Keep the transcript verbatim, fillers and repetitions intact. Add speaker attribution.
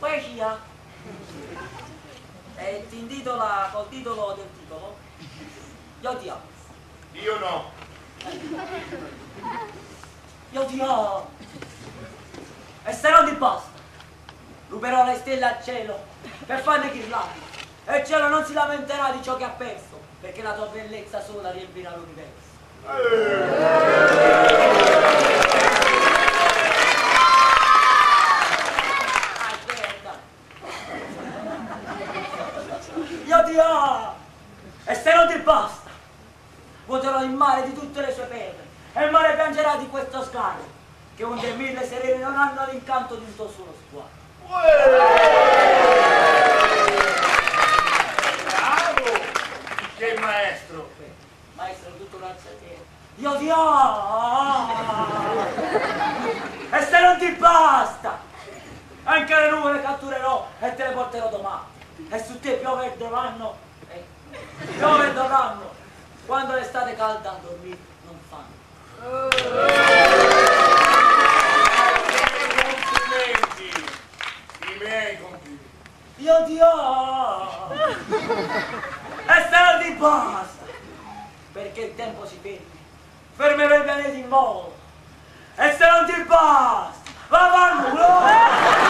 Speaker 1: Poesia. E ti intitola col titolo del titolo. Io ti amo.
Speaker 2: Io no.
Speaker 1: Io ti amo. E se non ti basta, ruberò le stelle al cielo per farne ghirlande. E il cielo non si lamenterà di ciò che ha perso, perché la tua bellezza sola riempirà l'universo. Io ti amo. E se non ti basta, vuoterò il mare di tutte le sue perle, e il mare piangerà di questo sgarro, che onde mille serene non hanno l'incanto di un tuo solo sguardo.
Speaker 2: Bravo! Che maestro!
Speaker 1: Maestro, tutto grazie a te. Io ti amo! E se non ti basta, anche le nuvole catturerò e te le porterò domani. E su te piove e dovranno, eh, piove e dovranno, quando l'estate calda a dormire non fanno.
Speaker 2: Complimenti! I miei complimenti!
Speaker 1: Io ti amo! E se non ti basta, perché il tempo si fermi, fermerò i pianeti in volo. E se non ti basta, va vanno!